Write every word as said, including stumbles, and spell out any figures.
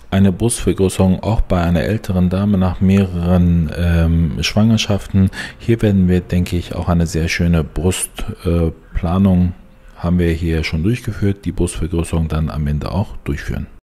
eine Brustvergrößerung auch bei einer älteren Dame nach mehreren ähm, Schwangerschaften. Hier werden wir, denke ich, auch eine sehr schöne Brustplanung, äh, haben wir hier schon durchgeführt, die Brustvergrößerung dann am Ende auch durchführen.